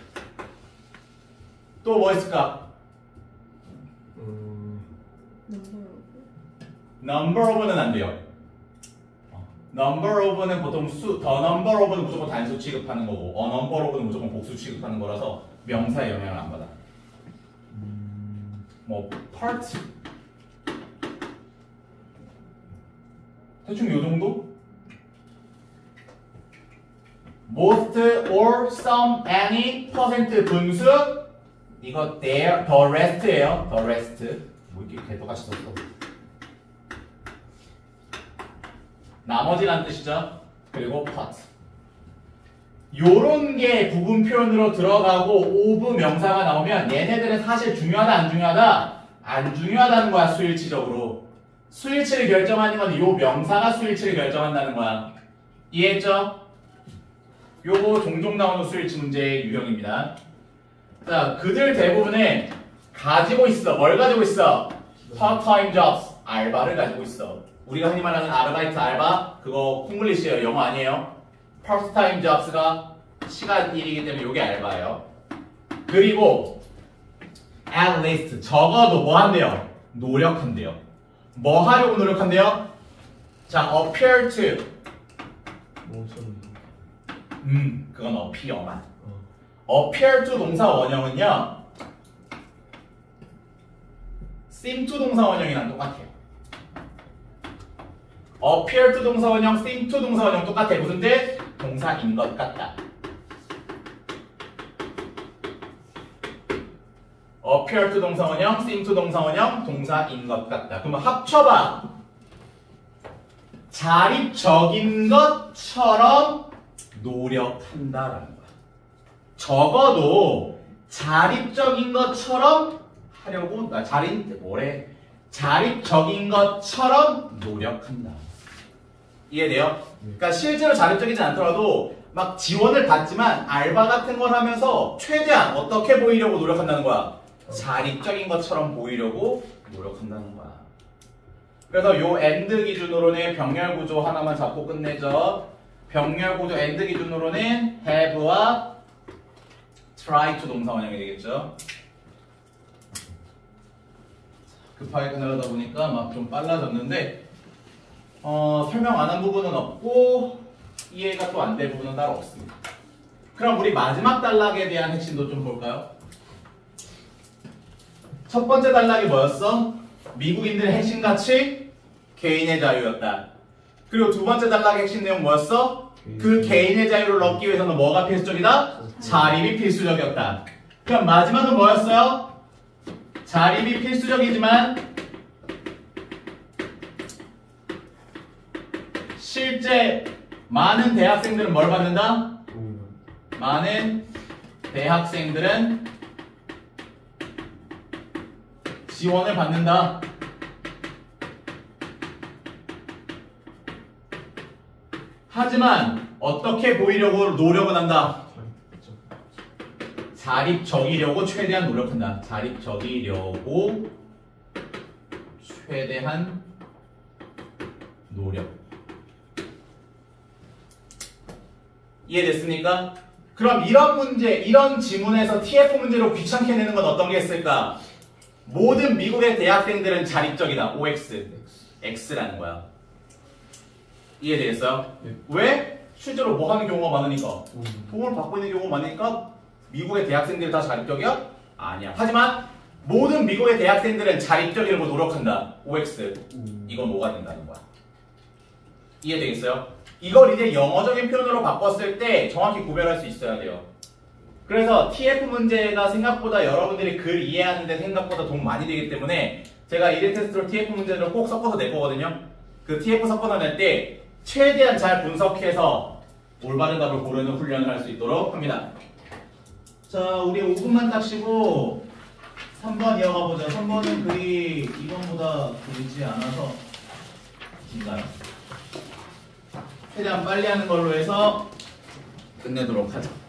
S1: 또 뭐 있을까? number of는 안 돼요. number of는 보통 the number of는 무조건 단수 취급하는 거고 a number of는 무조건 복수 취급하는 거라서 명사의 영향을 안 받아. 뭐 part 대충 요 정도? most or some any percent 분수 이거 there the rest예요. the rest 뭐 이렇게 개떡같이 썼어. 나머지란 뜻이죠. 그리고 part 요런 게 부분 표현으로 들어가고 of 명사가 나오면 얘네들은 사실 중요하다 안 중요하다? 안 중요하다는 거야. 수일치적으로 수일치를 결정하는 건 요 명사가 수일치를 결정한다는 거야. 이해했죠? 요거 종종 나오는 수일치 문제의 유형입니다. 자, 그들 대부분은 가지고 있어. 뭘 가지고 있어? part-time jobs. 알바를 가지고 있어. 우리가 흔히 말하는 아르바이트 알바 그거 콩글리시예요. 영어 아니에요. part-time jobs가 시간 일이기 때문에 요게 알바예요. 그리고 at least 적어도 뭐 한대요? 노력한대요. 뭐 하려고 노력한대요? 자, appear to 그건 appear만. appear to 동사 원형은요 seem to 동사 원형이랑 똑같아요. appear to 동사 원형, seem to 동사 원형 똑같아. 무슨 뜻? 동사인 것 같다. appear to 동사 원형, seem to 동사 원형, 동사인 것 같다. 그러면 합쳐봐. 자립적인 것처럼 노력한다라는 거야. 적어도 자립적인 것처럼 하려고 자립적인 것처럼 노력한다. 이해돼요? 그러니까 실제로 자립적이지 않더라도 막 지원을 받지만 알바 같은 걸 하면서 최대한 어떻게 보이려고 노력한다는 거야? 자립적인 것처럼 보이려고 노력한다는 거야. 그래서 요 and 기준으로는 병렬 구조 하나만 잡고 끝내죠. 병렬 구조 and 기준으로는 have와 try to 동사 원형이 되겠죠. 급하게 끝내려다 보니까 막 좀 빨라졌는데 설명 안 한 부분은 없고 이해가 또 안 될 부분은 따로 없습니다. 그럼 우리 마지막 단락에 대한 핵심도 좀 볼까요? 첫 번째 단락이 뭐였어? 미국인들의 핵심 가치 개인의 자유였다. 그리고 두 번째 단락의 핵심 내용 뭐였어? 그 개인의 자유를 얻기 위해서는 뭐가 필수적이다? 자립이 필수적이었다. 그럼 마지막은 뭐였어요? 자립이 필수적이지만 실제 많은 대학생들은 뭘 받는다? 많은 대학생들은 지원을 받는다. 하지만 어떻게 보이려고 노력은 한다? 자립적이려고 최대한 노력한다. 자립적이려고 최대한 노력. 이해됐습니까? 그럼 이런 문제, 이런 지문에서 TF 문제로 귀찮게 내는 건 어떤 게 있을까? 모든 미국의 대학생들은 자립적이다. OX. X라는 거야. 이해되겠어요?
S2: 네.
S1: 왜? 실제로 뭐 하는 경우가 많으니까. 도움을 받고 있는 경우가 많으니까 미국의 대학생들이 다 자립적이야? 아니야. 하지만 모든 미국의 대학생들은 자립적이려고 노력한다. OX. 이건 뭐가 된다는 거야. 이해되겠어요? 이걸 이제 영어적인 표현으로 바꿨을 때 정확히 구별할 수 있어야 돼요. 그래서 TF 문제가 생각보다 여러분들이 글 이해하는데 생각보다 도움 많이 되기 때문에 제가 1일 테스트로 TF 문제를 꼭 섞어서 낼 거거든요. 그 TF 섞어서 낼 때 최대한 잘 분석해서 올바른 답을 고르는 훈련을 할 수 있도록 합니다. 자, 우리 5분만 딱 쉬고 3번 이어가 보자. 3번은 글이 2번보다 길지 않아서 긴가요? 최대한 빨리 하는 걸로 해서 끝내도록 하자.